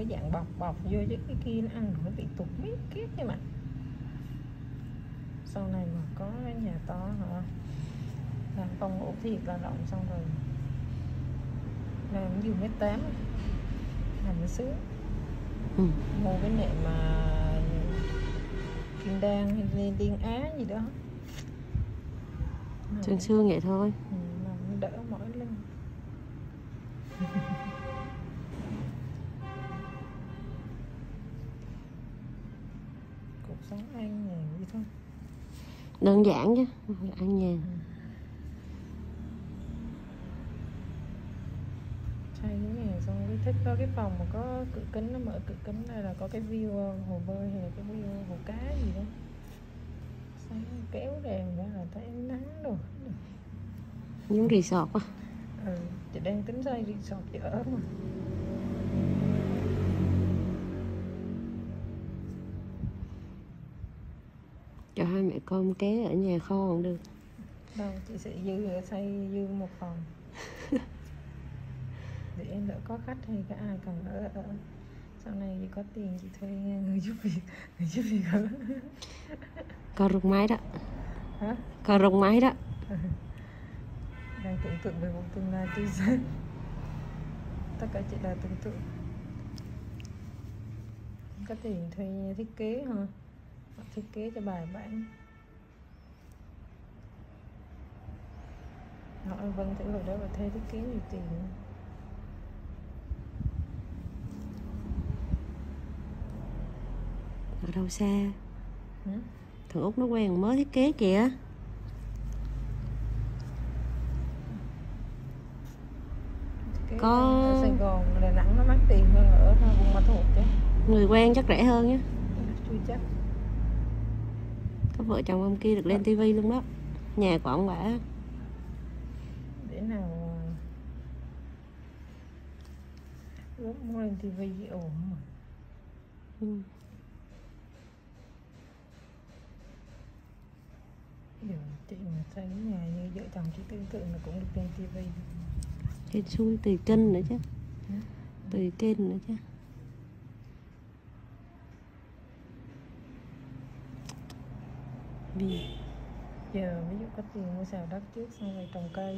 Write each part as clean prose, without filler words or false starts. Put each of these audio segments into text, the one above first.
cái dạng bọc vô chứ cái kia nó ăn nó bị tụt miết kiết chứ mà. Sau này mà có cái nhà to hả, làm phòng ngủ thiệt là rộng, xong rồi làm giường 1m8 làm nó sướng. Mua cái nệm mà Kim Đan hay Liên Á gì đó, xương xương vậy thôi. làm đỡ mỏi lưng. Cuộc sống an nhàn vậy thôi, Đơn giản chứ ăn nhàn. Xây cái nhà xong cái thích có cái phòng mà có cửa kính, nó mở cửa kính đây là có cái view hồ bơi hay là cái view hồ cá gì đó, sáng kéo đèn ra là thấy ánh nắng rồi. Giống resort á. Chị đang tính xây resort chị ở mà. Cho hai mẹ con ké ở nhà kho cũng được. Đâu, chị sẽ xây dư một phòng để em đỡ có khách hay cả ai cần ở. Sau này chị có tiền chị thuê người giúp việc ở. Con rung máy đó. Hả? Con rung máy đó. Đang tưởng tượng về một tương lai tươi sáng. Tất cả chỉ là tưởng tượng. Có tiền thuê thiết kế hả? Thiết kế cho bài bản. Hỏi Vân thử hồi đó bà thuê thiết kế nhiều tiền. Ở đâu xa? Thằng Út nó quen mới thiết kế kìa. Có ở Sài Gòn, Đà Nẵng nó mắc tiền hơn ở Buôn Ma Thuột chứ. Người quen chắc rẻ hơn nhá. Chưa chắc. Có vợ chồng ông kia được lên tivi luôn đó. Nhà của ông bả. Để nào lúc mua lên tivi ổn mà. Giờ chị mà xây nhà như vợ chồng chị tưởng tượng là cũng được lên tivi. Hên xui tùy kênh nữa chứ. Tùy kênh nữa chứ. Giờ ví dụ có tiền mua xào đất trước xong rồi trồng cây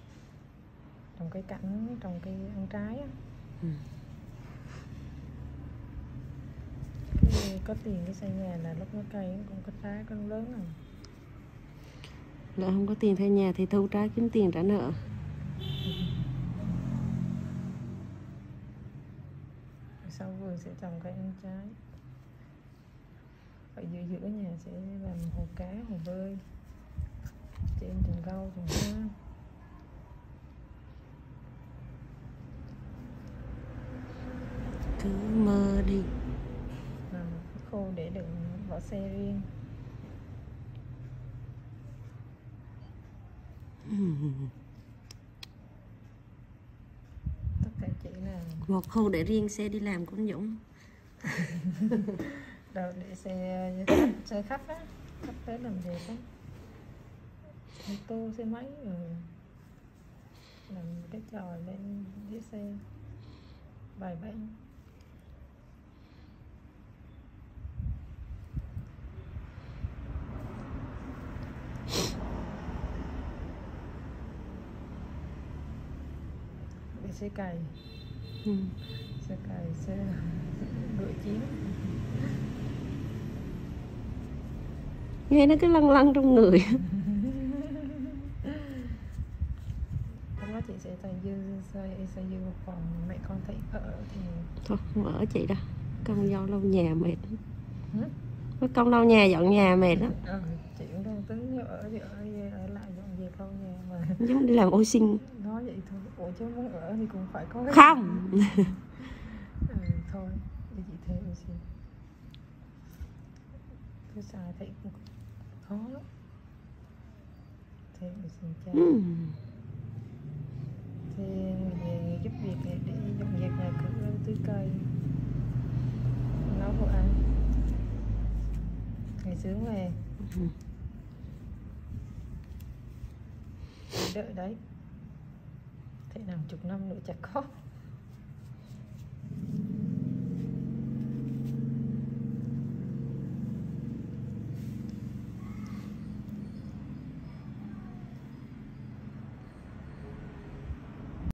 cảnh, trồng cây ăn trái á. Có tiền cái xây nhà là lúc nó cây cũng có trái có lớn rồi. Lỡ không có tiền thuê nhà thì thu trái kiếm tiền trả nợ. Sau vườn sẽ trồng cây ăn trái. Ở giữa nhà sẽ làm hồ cá, hồ bơi. Trên trồng rau, trồng hoa. Cứ mơ đi. Khô để đựng vỏ xe riêng. Tất cả chị là một khâu để riêng xe đi làm cũng Dũng. Đâu để xe khách á, khách tới làm việc á, ô tô xe máy rồi làm cái tròi lên dưới xe bài bản. Xe cày, xe cày, xe ngựa chiến. Nghe nó cứ lăn lăn trong người. Hôm đó chị sẽ xây dư một phòng mẹ con thấy ở thì thôi không ở chị đâu, con dâu lau nhà mệt. Có công lau nhà dọn nhà mệt lắm. Chị cũng đang tính ở lại dọn dẹp lau nhà mà. Giống đi làm ô sin. Nói vậy thôi, ủa chứ muốn ở thì cũng phải có không. Thôi để chị thuê ô sin. Cứ xài thấy cũng khó lắm. Thuê ô sin cha. Thì người giúp việc để dọn dẹp nhà cửa, tưới cây, nấu đồ ăn. Ngày sướng về. Đợi đấy. Thế nào chục năm nữa chắc có.